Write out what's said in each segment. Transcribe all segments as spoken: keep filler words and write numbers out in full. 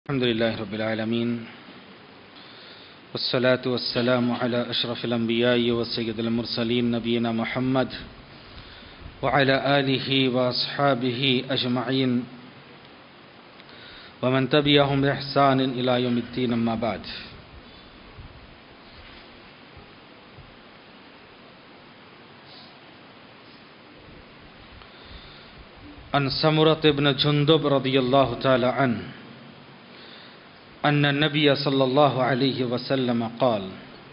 الحمد لله رب العالمين والصلاة والسلام على أشرف الأنبياء وسيد المرسلين نبينا محمد وعلى آله وأصحابه أجمعين ومن تبعهم بإحسان إلى يوم الدين أما بعد. عن سمرة بن جندب رضي الله تعالى عنه أن النبي صلى الله عليه وسلم قال: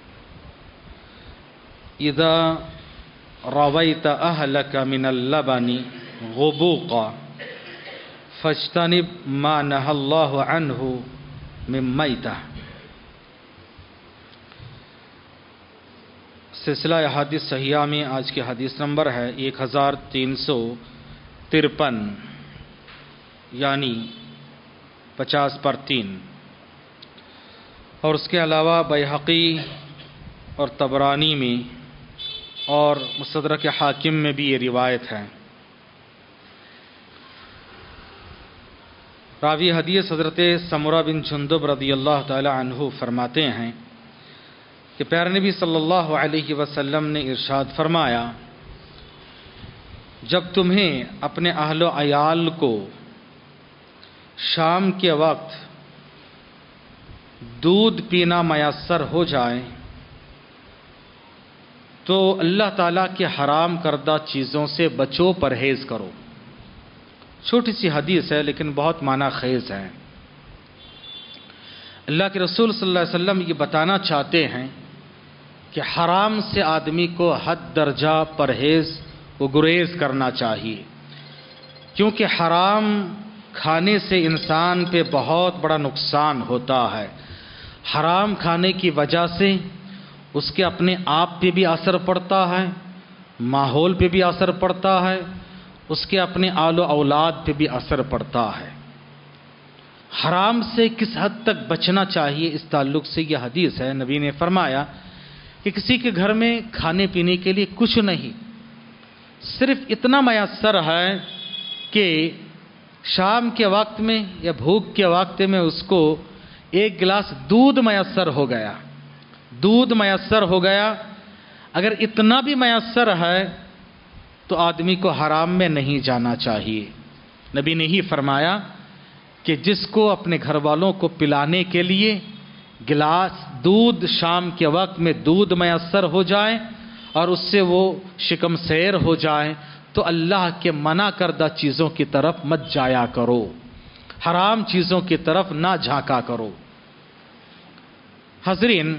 إذا رويت أهلك من اللبن غبوقا فاجتنب ما نهى الله عنه من ميتة. سلسلہ احادیث صحیحہ میں آج کی حدیث نمبر ہے ایک ہزار تین سو ترپن یعنی پچاس پر تین، اور اس کے علاوہ بیہقی اور طبرانی میں اور مستدرک حاکم میں بھی یہ روایت ہے. راوی حدیث حضرت سمرہ بن جندب رضی اللہ تعالی عنہ فرماتے ہیں کہ پیارے نبی صلی اللہ علیہ وسلم نے ارشاد فرمایا: جب تمہیں اپنے اہل و عیال کو شام کے وقت دودھ پینا میسر ہو جائے تو اللہ تعالیٰ کے حرام کردہ چیزوں سے بچو، پرہیز کرو. چھوٹی سی حدیث ہے لیکن بہت معنی خیز ہے. اللہ کے رسول صلی اللہ علیہ وسلم یہ بتانا چاہتے ہیں کہ حرام سے آدمی کو حد درجہ پرہیز و گریز کرنا چاہیے، کیونکہ حرام کھانے سے انسان پہ بہت بڑا نقصان ہوتا ہے. حرام کھانے کی وجہ سے اس کے اپنے آپ پہ بھی اثر پڑتا ہے، ماحول پہ بھی اثر پڑتا ہے، اس کے اپنے آل و اولاد پہ بھی اثر پڑتا ہے. حرام سے کس حد تک بچنا چاہیے، اس تعلق سے یہ حدیث ہے. نبی نے فرمایا کہ کسی کے گھر میں کھانے پینے کے لیے کچھ نہیں، صرف اتنا میسر ہے کہ شام کے وقت میں یا بھوک کے وقت میں اس کو ایک گلاس دودھ میسر ہو گیا دودھ میسر ہو گیا اگر اتنا بھی میسر ہے تو آدمی کو حرام میں نہیں جانا چاہیے. نبی نے ہی فرمایا کہ جس کو اپنے گھر والوں کو پلانے کے لیے گلاس دودھ شام کے وقت میں دودھ میسر ہو جائے اور اس سے وہ شکم سیر ہو جائے تو اللہ کے منع کردہ چیزوں کی طرف مت جایا کرو، حرام چیزوں کی طرف نہ جھانکا کرو. حضرین،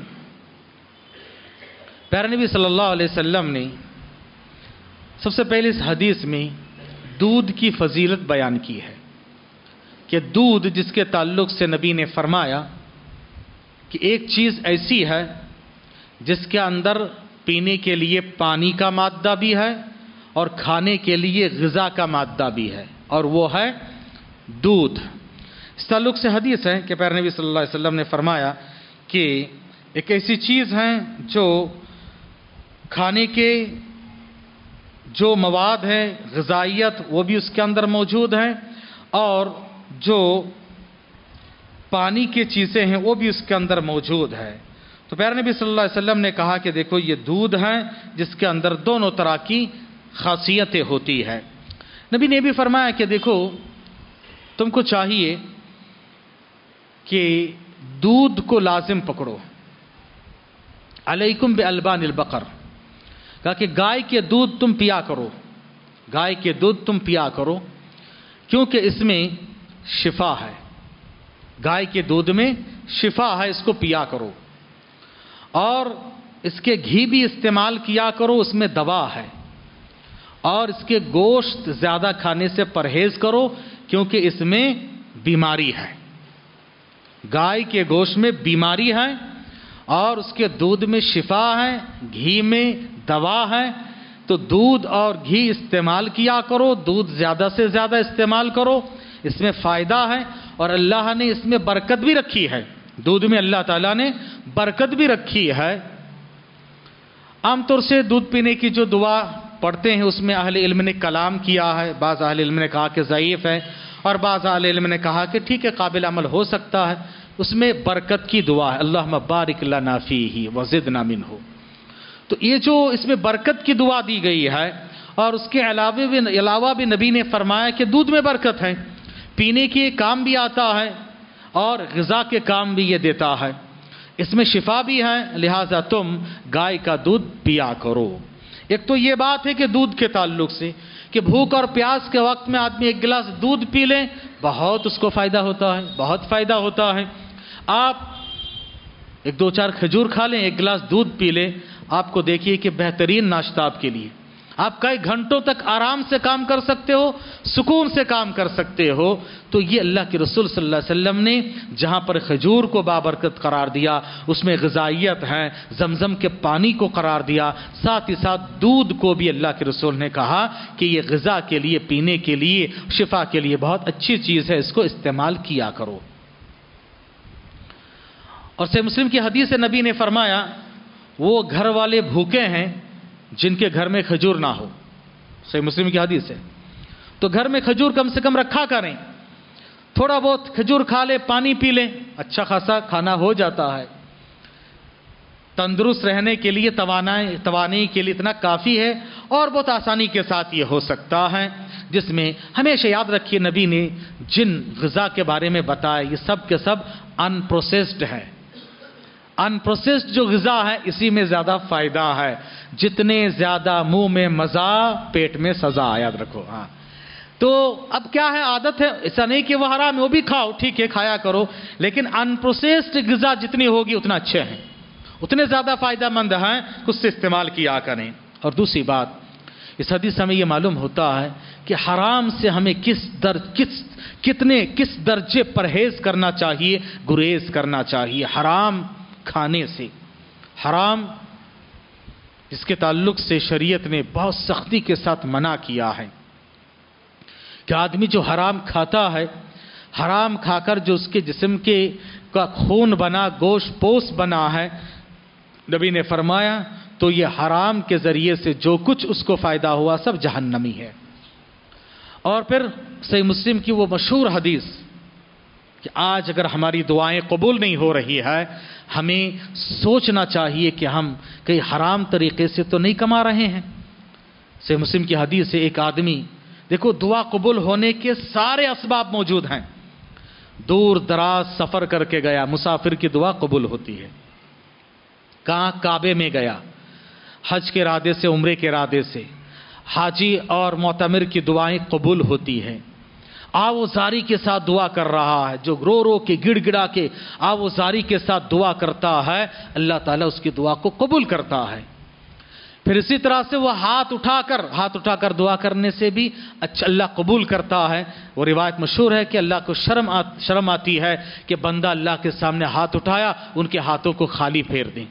پیارے نبی صلی اللہ علیہ وسلم نے سب سے پہلے اس حدیث میں دودھ کی فضیلت بیان کی ہے کہ دودھ جس کے تعلق سے نبی نے فرمایا کہ ایک چیز ایسی ہے جس کے اندر پینے کے لیے پانی کا مادہ بھی ہے اور کھانے کے لیے غذا کا مادہ بھی ہے، اور وہ ہے دودھ. اس تعلق سے حدیث ہے کہ پیارے نبی صلی اللہ علیہ وسلم نے فرمایا کہ ایک ایسی چیز ہے جو کھانے کے جو مواد ہے غذائیت وہ بھی اس کے اندر موجود ہے، اور جو پانی کی چیزیں ہیں وہ بھی اس کے اندر موجود ہے. تو پیارے نبی صلی اللہ علیہ وسلم نے کہا کہ دیکھو یہ دودھ ہے جس کے اندر دونوں طرح کی خاصیتیں ہوتی ہے. نبی نے بھی فرمایا کہ دیکھو تم کو چاہیے کہ دودھ کو لازم پکڑو، علیکم بالبان البقر، کہا کہ گائے کے دودھ تم پیا کرو، گائے کے دودھ تم پیا کرو کیونکہ اس میں شفا ہے، گائے کے دودھ میں شفا ہے، اس کو پیا کرو. اور اس کے گھی بھی استعمال کیا کرو، اس میں دوا ہے. اور اس کے گوشت زیادہ کھانے سے پرہیز کرو کیونکہ اس میں بیماری ہے. گائے کے گوشت میں بیماری ہے اور اس کے دودھ میں شفا ہے، گھی میں دوا ہے. تو دودھ اور گھی استعمال کیا کرو، دودھ زیادہ سے زیادہ استعمال کرو، اس میں فائدہ ہے اور اللہ نے اس میں برکت بھی رکھی ہے. دودھ میں اللہ تعالیٰ نے برکت بھی رکھی ہے. عام طور سے دودھ پینے کی جو دعا پڑھتے ہیں اس میں اہل علم نے کلام کیا ہے، بعض اہل علم نے کہا کہ ضعیف ہے، اور بعض اہل علم نے کہا کہ ٹھیک ہے قابل عمل ہو سکتا ہے، اس میں برکت کی دعا ہے، اللہم بارک لنا فیہ وزدنا منہ۔ تو یہ جو اس میں برکت کی دعا دی گئی ہے، اور اس کے علاوہ بھی علاوہ بھی نبی نے فرمایا کہ دودھ میں برکت ہے، پینے کے کام بھی آتا ہے اور غذا کے کام بھی یہ دیتا ہے، اس میں شفا بھی ہے، لہٰذا تم گائے کا دودھ پیا کرو۔ ایک تو یہ بات ہے کہ دودھ کے تعلق سے کہ بھوک اور پیاس کے وقت میں آدمی ایک گلاس دودھ پی لیں، بہت اس کو فائدہ ہوتا ہے، بہت فائدہ ہوتا ہے۔ آپ ایک دو چار کھجور کھا لیں، ایک گلاس دودھ پی لیں، آپ کو دیکھیے کہ بہترین ناشتہ آپ کے لیے، آپ کئی گھنٹوں تک آرام سے کام کر سکتے ہو، سکون سے کام کر سکتے ہو۔ تو یہ اللہ کے رسول صلی اللہ علیہ وسلم نے جہاں پر کھجور کو بابرکت قرار دیا، اس میں غذائیت ہے، زمزم کے پانی کو قرار دیا، ساتھ ہی ساتھ دودھ کو بھی اللہ کے رسول نے کہا کہ یہ غذا کے لیے، پینے کے لیے، شفا کے لیے بہت اچھی چیز ہے، اس کو استعمال کیا کرو۔ اور صحیح مسلم کی حدیث نبی نے فرمایا وہ گھر والے بھوکے ہیں جن کے گھر میں کھجور نہ ہو، صحیح مسلم کی حدیث ہے، تو گھر میں کھجور کم سے کم رکھا کریں، تھوڑا بہت کھجور کھا لے، پانی پی لیں، اچھا خاصا کھانا ہو جاتا ہے، تندرست رہنے کے لیے، توانائی توانائی کے لیے اتنا کافی ہے، اور بہت آسانی کے ساتھ یہ ہو سکتا ہے، جس میں ہمیشہ یاد رکھیے نبی نے جن غذا کے بارے میں بتایا یہ سب کے سب ان پروسیسڈ ہے۔ ان پروسیسڈ جو غذا ہے اسی میں زیادہ فائدہ ہے، جتنے زیادہ منہ میں مزہ پیٹ میں سزا، یاد رکھو۔ ہاں تو اب کیا ہے، عادت ہے، ایسا نہیں کہ وہ حرام ہے، وہ بھی کھاؤ، ٹھیک ہے کھایا کرو، لیکن ان پروسیسڈ غذا جتنی ہوگی اتنا اچھے ہیں، اتنے زیادہ فائدہ مند ہیں، کچھ سے استعمال کیا کریں۔ اور دوسری بات، اس حدیث سے ہمیں یہ معلوم ہوتا ہے کہ حرام سے ہمیں کس در کس کتنے کس درجے پرہیز کرنا چاہیے، گریز کرنا چاہیے حرام کھانے سے۔ حرام اس کے تعلق سے شریعت نے بہت سختی کے ساتھ منع کیا ہے کہ آدمی جو حرام کھاتا ہے، حرام کھا کر جو اس کے جسم کے کا خون بنا، گوشت پوش بنا ہے، نبی نے فرمایا تو یہ حرام کے ذریعے سے جو کچھ اس کو فائدہ ہوا سب جہنمی ہے۔ اور پھر صحیح مسلم کی وہ مشہور حدیث کہ آج اگر ہماری دعائیں قبول نہیں ہو رہی ہے، ہمیں سوچنا چاہیے کہ ہم کئی حرام طریقے سے تو نہیں کما رہے ہیں۔ صحیح مسلم کی حدیث سے ایک آدمی، دیکھو دعا قبول ہونے کے سارے اسباب موجود ہیں، دور دراز سفر کر کے گیا، مسافر کی دعا قبول ہوتی ہے، کہاں؟ کعبے میں گیا، حج کے ارادے سے، عمرے کے ارادے سے، حاجی اور معتمر کی دعائیں قبول ہوتی ہیں، آوازاری کے ساتھ دعا کر رہا ہے، جو رو رو کے گڑ گڑا کے آوازاری کے ساتھ دعا کرتا ہے، اللہ تعالیٰ اس کی دعا کو قبول کرتا ہے۔ پھر اسی طرح سے وہ ہاتھ اٹھا کر ہاتھ اٹھا کر دعا کرنے سے بھی اچھا اللہ قبول کرتا ہے۔ وہ روایت مشہور ہے کہ اللہ کو شرم آت شرم آتی ہے کہ بندہ اللہ کے سامنے ہاتھ اٹھایا، ان کے ہاتھوں کو خالی پھیر دیں۔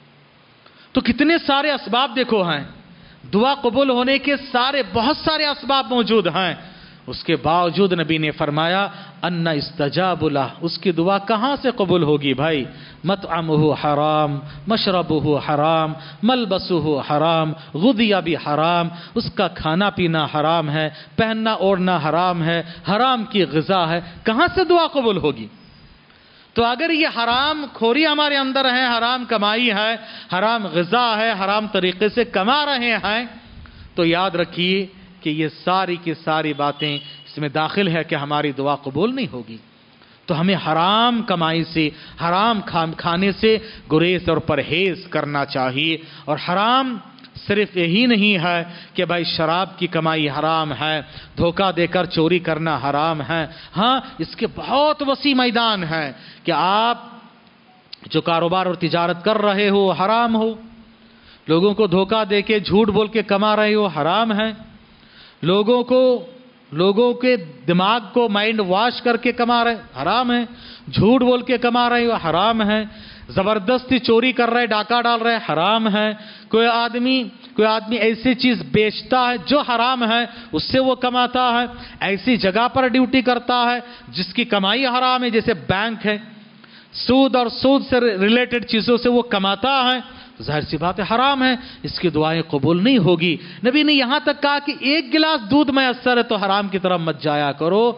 تو کتنے سارے اسباب دیکھو ہیں، دعا قبول ہونے کے سارے بہت سارے اسباب موجود ہیں، اس کے باوجود نبی نے فرمایا ان استجاب لہ، اس کی دعا کہاں سے قبول ہوگی بھائی؟ مطعمہ حرام، مشربہ حرام، ملبسہ حرام، غذی بحرام، اس کا کھانا پینا حرام ہے، پہننا اوڑھنا حرام ہے، حرام کی غذا ہے، کہاں سے دعا قبول ہوگی؟ تو اگر یہ حرام خوری ہمارے اندر ہے، حرام کمائی ہے، حرام غذا ہے، حرام طریقے سے کما رہے ہیں، تو یاد رکھیے کہ یہ ساری کی ساری باتیں اس میں داخل ہے کہ ہماری دعا قبول نہیں ہوگی۔ تو ہمیں حرام کمائی سے، حرام کھانے سے گریز اور پرہیز کرنا چاہیے۔ اور حرام صرف یہی نہیں ہے کہ بھائی شراب کی کمائی حرام ہے، دھوکہ دے کر چوری کرنا حرام ہے، ہاں اس کے بہت وسیع میدان ہے کہ آپ جو کاروبار اور تجارت کر رہے ہو حرام ہو، لوگوں کو دھوکہ دے کے جھوٹ بول کے کما رہے ہو حرام ہے، لوگوں کو لوگوں کے دماغ کو مائنڈ واش کر کے کما رہے حرام ہے، جھوٹ بول کے کما رہے ہو حرام ہے، زبردستی چوری کر رہے، ڈاکہ ڈال رہے حرام ہے، کوئی آدمی کوئی آدمی ایسی چیز بیچتا ہے جو حرام ہے، اس سے وہ کماتا ہے، ایسی جگہ پر ڈیوٹی کرتا ہے جس کی کمائی حرام ہے، جیسے بینک ہے، سود اور سود سے ریلیٹڈ چیزوں سے وہ کماتا ہے، ظاہر سی بات ہے حرام ہے، اس کی دعائیں قبول نہیں ہوگی۔ نبی نے یہاں تک کہا کہ ایک گلاس دودھ میسر ہے تو حرام کی طرف مت جایا کرو،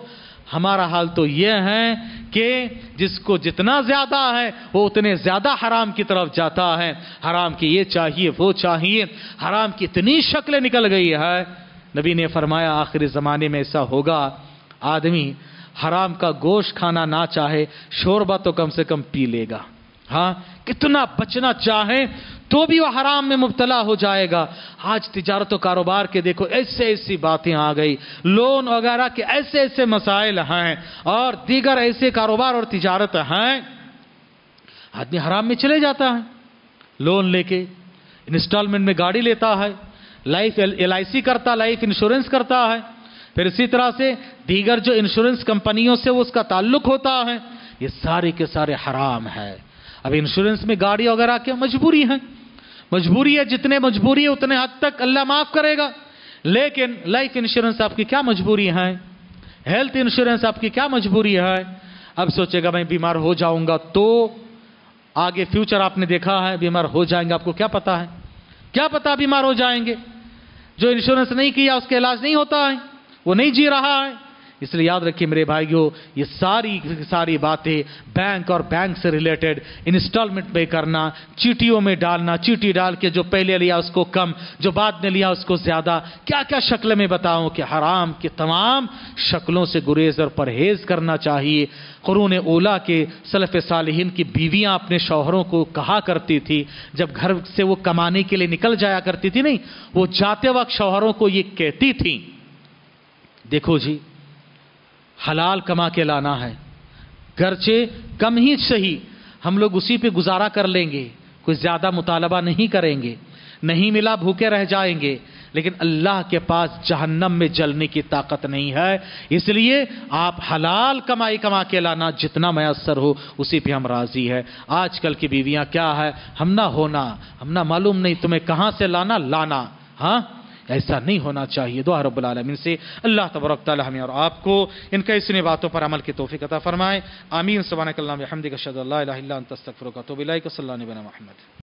ہمارا حال تو یہ ہے کہ جس کو جتنا زیادہ ہے وہ اتنے زیادہ حرام کی طرف جاتا ہے. حرام کی یہ چاہیے وہ چاہیے, حرام کی اتنی شکلیں نکل گئی ہے. نبی نے فرمایا آخری زمانے میں ایسا ہوگا, آدمی حرام کا گوشت کھانا نہ چاہے, شوربہ تو کم سے کم پی لے گا. ہاں, کتنا بچنا چاہے تو بھی وہ حرام میں مبتلا ہو جائے گا. آج تجارت و کاروبار کے دیکھو ایسے ایسی باتیں آ گئی, لون وغیرہ کے ایسے ایسے مسائل ہیں, اور دیگر ایسے کاروبار اور تجارت ہیں, آدمی حرام میں چلے جاتا ہے. لون لے کے انسٹالمنٹ میں گاڑی لیتا ہے, لائف ایل آئی سی کرتا, لائف انشورنس کرتا ہے, پھر اسی طرح سے دیگر جو انشورنس کمپنیوں سے اس کا تعلق ہوتا ہے, یہ سارے کے سارے حرام ہے. اب انشورنس میں گاڑی وغیرہ کیا مجبوری ہے, مجبوری ہے, جتنے مجبوری ہے اتنے حد تک اللہ معاف کرے گا. لیکن لائف انشورنس آپ کی کیا مجبوری ہے, ہیلتھ انشورنس آپ کی کیا مجبوری ہے. اب سوچے گا میں بیمار ہو جاؤں گا تو آگے فیوچر آپ نے دیکھا ہے, بیمار ہو جائیں گے, آپ کو کیا پتا ہے, کیا پتا بیمار ہو جائیں گے. جو انشورنس نہیں کیا اس کا علاج نہیں ہوتا ہے, وہ نہیں جی رہا ہے. اس لیے یاد رکھیے میرے بھائیوں, یہ ساری ساری باتیں بینک اور بینک سے ریلیٹڈ, انسٹالمنٹ پے کرنا, چیٹیوں میں ڈالنا, چیٹی ڈال کے جو پہلے لیا اس کو کم, جو بعد میں لیا اس کو زیادہ, کیا کیا شکل میں بتاؤں کہ حرام کی تمام شکلوں سے گریز اور پرہیز کرنا چاہیے. قرون اولیٰ کے سلف صالحین کی بیویاں اپنے شوہروں کو کہا کرتی تھی, جب گھر سے وہ کمانے کے لیے نکل جایا کرتی تھی, نہیں, وہ جاتے وقت شوہروں کو یہ کہتی تھی, دیکھو جی حلال کما کے لانا ہے, گرچہ کم ہی صحیح, ہم لوگ اسی پہ گزارا کر لیں گے, کوئی زیادہ مطالبہ نہیں کریں گے, نہیں ملا بھوکے رہ جائیں گے, لیکن اللہ کے پاس جہنم میں جلنے کی طاقت نہیں ہے. اس لیے آپ حلال کمائی کما کے لانا, جتنا میسر ہو اسی پہ ہم راضی ہے. آج کل کی بیویاں کیا ہے, ہم نہ ہونا, ہم نہ معلوم نہیں تمہیں کہاں سے لانا لانا. ہاں, ایسا نہیں ہونا چاہیے. دعا رب العالمین سے اللہ تبارک تعالی ہمیں اور آپ کو ان کا اس نے باتوں پر عمل کی توفیق عطا فرمائے. آمین. سبحانک اللہم و بحمدک اشہد ان لا الہ الا انت استغفرک و اتوب الیک. صلی اللہ علیہ وسلم محمد.